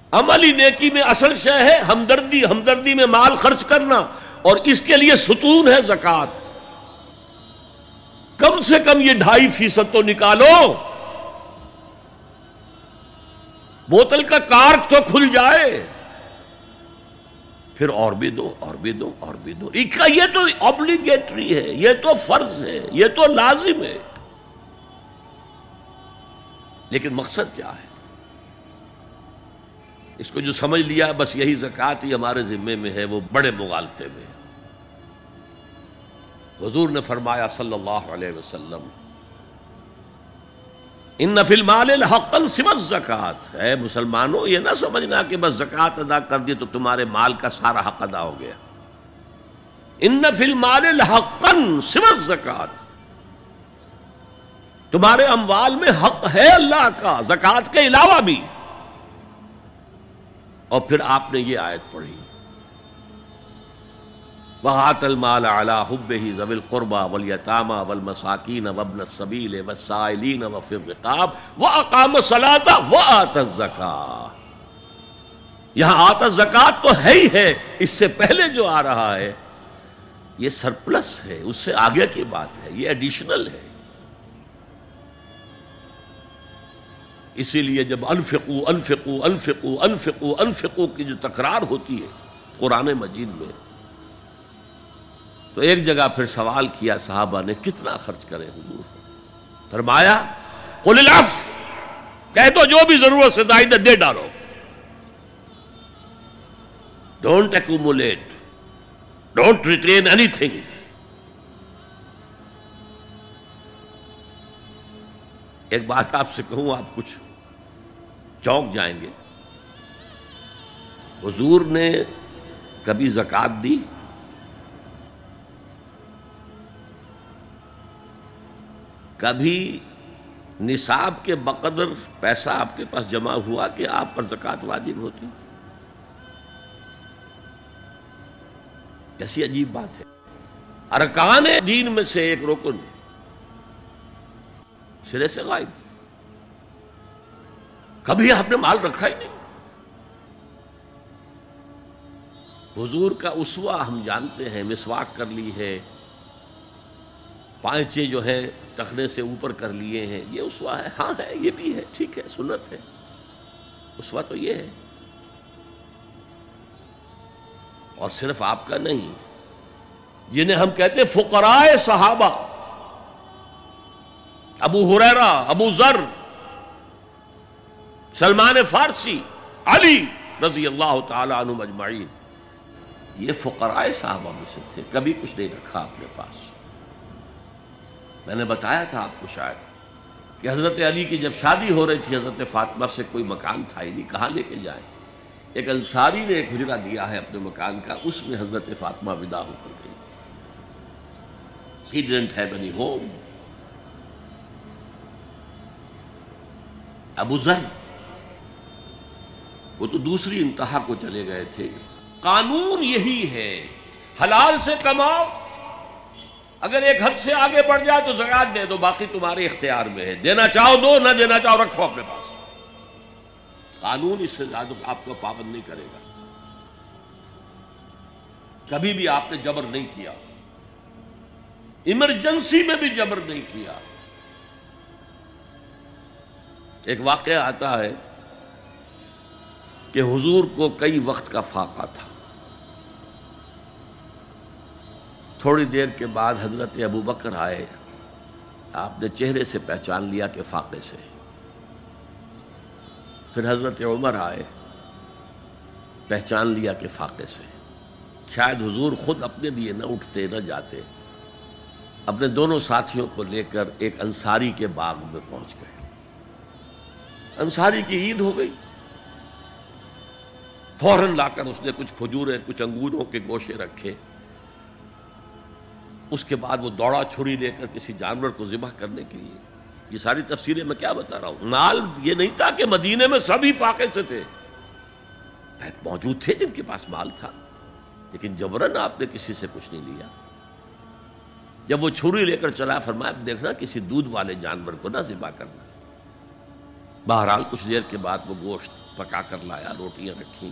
عملی نیکی میں اصل شے ہے ہمدردی، ہمدردی میں مال خرچ کرنا، اور اس کے لیے ستون ہے زکوٰۃ۔ کم سے کم یہ 2.5% تو نکالو، بوتل کا کارک تو کھل جائے، پھر اور بھی دو، اور بھی دو، اور بھی دو۔ یہ تو obligatory ہے، یہ تو فرض ہے، یہ تو لازم ہے۔ لیکن مقصد کیا ہے؟ اس کو جو سمجھ لیا بس یہی زکوٰۃ ہی ہمارے ذمے میں ہے، وہ بڑے مغالطے میں ہے۔ حضور نے فرمایا صلی اللہ علیہ وسلم، ان فی المال حقا سوى الزکوٰۃ، اے مسلمانوں یہ نہ سمجھنا کہ بس زکوٰۃ ادا کر دی تو تمہارے مال کا سارا حق ادا ہو گیا۔ ان فی المال حقا سوى الزکوٰۃ، تمہارے اموال میں حق ہے اللہ کا زکوٰۃ کے علاوہ بھی۔ اور پھر آپ نے یہ آیت پڑھی، وَآتَى الْمَالَ عَلَىٰ حُبِّهِ ذَوِي الْقُرْبَىٰ وَالْيَتَامَىٰ وَالْمَسَاكِينَ وَابْنَ السَّبِيلِ وَالسَّائِلِينَ وَفِي الرِّقَابِ وَأَقَامَ الصَّلَاةَ وَآتَى الزَّكَاةَ۔ یہاں آتا الزکوٰۃ تو ہے ہی ہے، اس سے پہلے جو آ رہا ہے یہ سرپلس ہے، اس سے آگے کی بات ہے، یہ ایڈیشنل ہے۔ اسی لیے جب انفقوا انفقوا انفقوا انفقوا انفقوا کی جو تکرار ہوتی ہے قرآن مجید میں، تو ایک جگہ پھر سوال کیا صحابہ نے، کتنا خرچ کریں حضور؟ فرمایا قل العفو، کہہ دو جو بھی ضرورت سے زائد دے ڈالو، ڈونٹ ایکومولیٹ، ڈونٹ ریٹین اینی تھنگ۔ ایک بات آپ سے کہوں، آپ کچھ چونک جائیں گے، حضور نے کبھی زکوٰۃ دی؟ کبھی نصاب کے بقدر پیسہ آپ کے پاس جمع ہوا کہ آپ پر زکوٰۃ واجب ہوتی؟ کیسی عجیب بات ہے۔ ارکان دین میں سے ایک رکن سرے سے غائب، کبھی آپ نے مال رکھا ہی نہیں۔ حضور کا اسوہ ہم جانتے ہیں، مسواک کر لی ہے، پانچے جو ہے ٹخنے سے اوپر کر لیے ہیں، یہ اسوہ ہے؟ ہاں ہے، یہ بھی ہے، ٹھیک ہے، سنت ہے، اسوہ تو یہ ہے۔ اور صرف آپ کا نہیں، جنہیں ہم کہتے ہیں فقراء صحابہ، ابو ہریرہ، ابو ذر، سلمان فارسی، علی رضی اللہ تعالی عنہم اجمعین، یہ فقراء صحابہ میں سے تھے، کبھی کچھ نہیں رکھا اپنے پاس۔ میں نے بتایا تھا آپ کو شاید کہ حضرت علی کی جب شادی ہو رہی تھی حضرت فاطمہ سے، کوئی مکان تھا ہی نہیں، کہاں لے کے جائیں؟ ایک انصاری نے ایک حجرہ دیا ہے اپنے مکان کا، اس میں حضرت فاطمہ ودا ہو کر گئی۔ He didn't have any home۔ ابو ذر وہ تو دوسری انتہا کو چلے گئے تھے۔ قانون یہی ہے، حلال سے کماؤ، اگر ایک حد سے آگے بڑھ جائے تو زکوٰۃ دے دو، باقی تمہارے اختیار میں ہے، دینا چاہو دو، نہ دینا چاہو رکھو اپنے پاس۔ قانون اس سے زیادہ آپ کو پابند نہیں کرے گا۔ کبھی بھی آپ نے جبر نہیں کیا، ایمرجنسی میں بھی جبر نہیں کیا۔ ایک واقعہ آتا ہے کہ حضور کو کئی وقت کا فاقہ تھا، تھوڑی دیر کے بعد حضرت ابو بکر آئے، آپ نے چہرے سے پہچان لیا کہ فاقے سے۔ پھر حضرت عمر آئے، پہچان لیا کہ فاقے سے۔ شاید حضور خود اپنے لیے نہ اٹھتے نہ جاتے، اپنے دونوں ساتھیوں کو لے کر ایک انصاری کے باغ میں پہنچ گئے۔ انصاری کی عید ہو گئی، فوراً لا کر اس نے کچھ کھجوریں، کچھ انگوروں کے گوشے رکھے۔ اس کے بعد وہ دوڑا چھری لے کر کسی جانور کو ذبح کرنے کے لیے۔ یہ ساری تفصیلیں میں کیا بتا رہا ہوں؟ مال یہ نہیں تھا کہ مدینے میں سبھی فاقے سے تھے، موجود تھے جن کے پاس مال تھا، لیکن جبراً آپ نے کسی سے کچھ نہیں لیا۔ جب وہ چھری لے کر چلا، فرمایا دیکھنا کسی دودھ والے جانور کو نہ ذبح کرنا، بہرحال کچھ دیر کے بعد وہ گوشت پکا کر لایا، روٹیاں رکھیں۔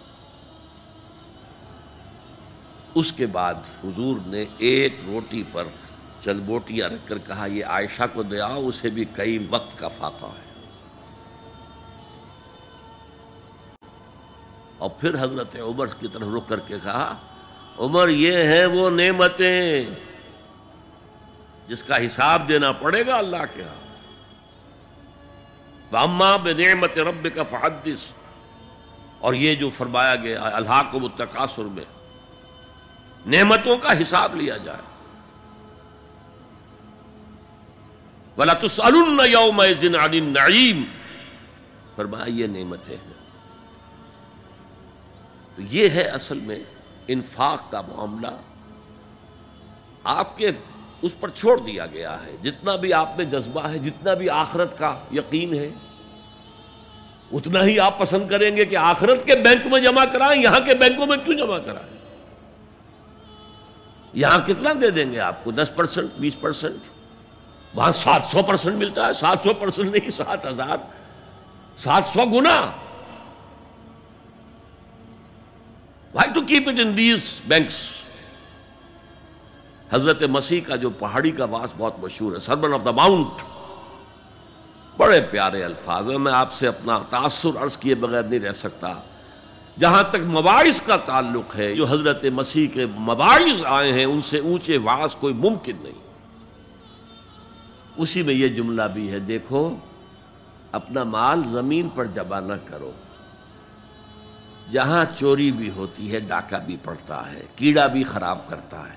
اس کے بعد حضور نے ایک روٹی پر چند بوٹیاں رکھ کر کہا یہ عائشہ کو دے آؤ، اسے بھی کئی وقت کا فاقہ ہے۔ اور پھر حضرت عمر کی طرف رخ کر کے کہا عمر یہ ہیں وہ نعمتیں جس کا حساب دینا پڑے گا اللہ کے ہاں۔ وَأَمَّا بِنِعْمَةِ رَبِّكَ فَحَدِّثْ، اور یہ جو فرمایا گیا الہاکم التکاثر میں نعمتوں کا حساب لیا جائے۔ وَلَتُسْأَلُنَّ يَوْمَئِذٍ عَنِ النَّعِيمِ، فرمایا یہ نعمتیں ہیں۔ تو یہ ہے اصل میں انفاق کا معاملہ، آپ کے اس پر چھوڑ دیا گیا ہے۔ جتنا بھی آپ میں جذبہ ہے، جتنا بھی آخرت کا یقین ہے، اتنا ہی آپ پسند کریں گے کہ آخرت کے بینک میں جمع کرائیں، یہاں کے بینکوں میں کیوں جمع کرائیں؟ یہاں کتنا دے دیں گے آپ کو؟ 10%، 20%، وہاں 700% ملتا ہے۔ 700% نہیں، 7000، 700 گنا۔ Why to keep it in these banks؟ حضرت مسیح کا جو پہاڑی کا واس بہت مشہور ہے، سرمن آف دا ماؤنٹ، بڑے پیارے الفاظ ہیں۔ میں آپ سے اپنا تاثر عرض کیے بغیر نہیں رہ سکتا۔ جہاں تک مواعظ کا تعلق ہے، جو حضرت مسیح کے مواعظ آئے ہیں، ان سے اونچے واعظ کوئی ممکن نہیں۔ اسی میں یہ جملہ بھی ہے، دیکھو اپنا مال زمین پر جمع نہ کرو، جہاں چوری بھی ہوتی ہے ڈاکہ بھی پڑتا ہے، کیڑا بھی خراب کرتا ہے۔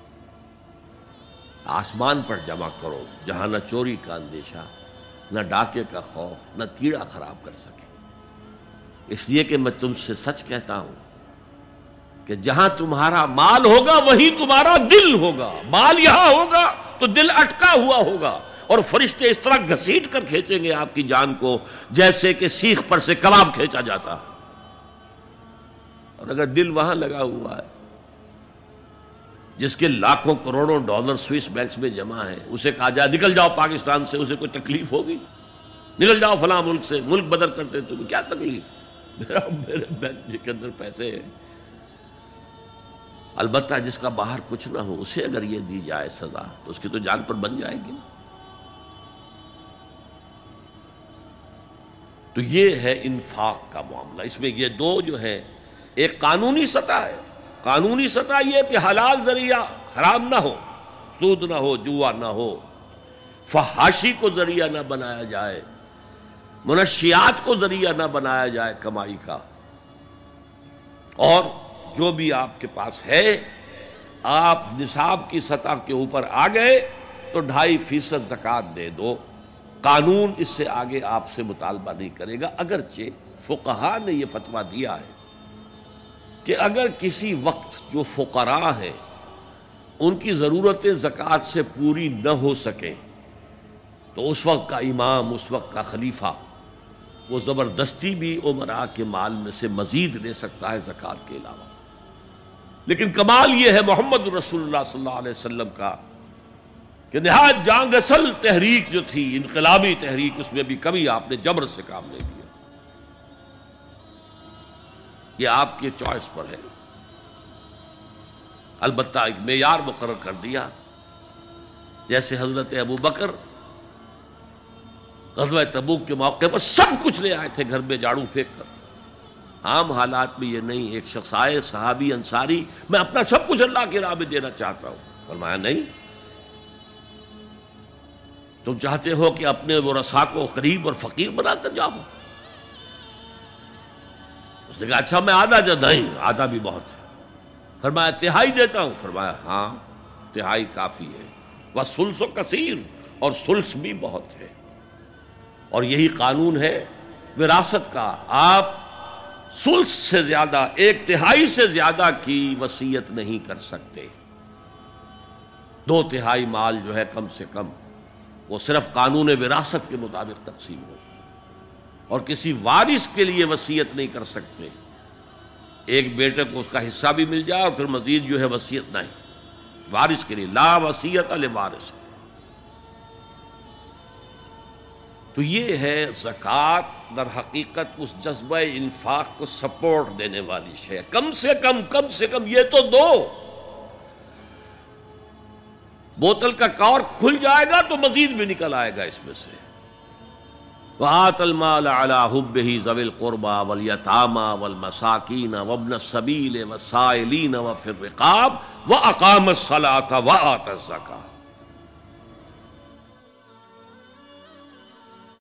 آسمان پر جمع کرو جہاں نہ چوری کا اندیشہ، نہ ڈاکے کا خوف، نہ کیڑا خراب کر سکے۔ اس لیے کہ میں تم سے سچ کہتا ہوں کہ جہاں تمہارا مال ہوگا وہیں تمہارا دل ہوگا۔ مال یہاں ہوگا تو دل اٹکا ہوا ہوگا، اور فرشتے اس طرح گھسیٹ کر کھینچیں گے آپ کی جان کو جیسے کہ سیخ پر سے کباب کھینچا جاتا ہے۔ اور اگر دل وہاں لگا ہوا ہے جس کے لاکھوں کروڑوں ڈالر سوئس بینکس میں جمع ہے، اسے کہا جائے نکل جاؤ پاکستان سے، اسے کوئی تکلیف ہوگی؟ نکل جاؤ فلاں ملک سے، ملک بدل کرتے تمہیں کیا تکلیف؟ میرے بینک کے اندر پیسے ہیں۔ البتہ جس کا باہر کچھ نہ ہو، اسے اگر یہ دی جائے سزا تو اس کی تو جان پر بن جائے گی۔ تو یہ ہے انفاق کا معاملہ۔ اس میں یہ دو جو ہے، ایک قانونی سطح ہے۔ قانونی سطح یہ کہ حلال ذریعہ حرام نہ ہو، سود نہ ہو، جوا نہ ہو، فحاشی کو ذریعہ نہ بنایا جائے، منشیات کو ذریعہ نہ بنایا جائے کمائی کا۔ اور جو بھی آپ کے پاس ہے، آپ نصاب کی سطح کے اوپر آ گئے تو 2.5% زکوٰۃ دے دو۔ قانون اس سے آگے آپ سے مطالبہ نہیں کرے گا، اگرچہ فقہاء نے یہ فتویٰ دیا ہے کہ اگر کسی وقت جو فقراء ہیں ان کی ضرورتیں زکوٰۃ سے پوری نہ ہو سکیں تو اس وقت کا امام، اس وقت کا خلیفہ، وہ زبردستی بھی امراء کے مال میں سے مزید لے سکتا ہے زکوٰۃ کے علاوہ۔ لیکن کمال یہ ہے محمد رسول اللہ صلی اللہ علیہ وسلم کا کہ نہایت جان گسل تحریک جو تھی، انقلابی تحریک، اس میں بھی کبھی آپ نے جبر سے کام نہیں لیا۔ یہ آپ کی چوائس پر ہے۔ البتہ ایک معیار مقرر کر دیا، جیسے حضرت ابو بکر غزوہ تبوک کے موقع پر سب کچھ لے آئے تھے گھر میں جھاڑو پھینک کر۔ عام حالات میں یہ نہیں، ایک شخص آئے صحابی انصاری، میں اپنا سب کچھ اللہ کی راہ میں دینا چاہتا ہوں۔ فرمایا نہیں، تم چاہتے ہو کہ اپنے ورثاء کو غریب اور فقیر بنا کر جاؤ؟ اس نے کہا اچھا میں آدھا نہیں، آدھا بھی بہت ہے۔ فرمایا تہائی دیتا ہوں؟ فرمایا ہاں تہائی کافی ہے۔ وَالثُلُثُ کثیر، اور ثلث بھی بہت ہے۔ اور یہی قانون ہے وراثت کا، آپ ثلث سے زیادہ، 1/3 سے زیادہ کی وصیت نہیں کر سکتے۔ 2/3 مال جو ہے کم سے کم وہ صرف قانون وراثت کے مطابق تقسیم ہو، اور کسی وارث کے لیے وصیت نہیں کر سکتے۔ ایک بیٹے کو اس کا حصہ بھی مل جائے اور پھر مزید جو ہے وصیت نہیں، وارث کے لیے لا وصیت لوارث۔ تو یہ ہے زکوٰۃ، در حقیقت اس جذبہ انفاق کو سپورٹ دینے والی شے. کم سے کم یہ تو دو. بوتل کا کارک کھل جائے گا تو مزید بھی نکل آئے گا اس میں سے. وَآتَ الْمَالَ عَلَىٰ حُبِّهِ ذَوِي الْقُرْبَىٰ وَالْيَتَامَىٰ وَالْمَسَاكِينَ وَابْنَ السَّبِيلِ وَالسَّائِلِينَ وَفِي الرِّقَابِ وَأَقَامَ الصَّلَاةَ وَآتَى الزَّكَاةَ.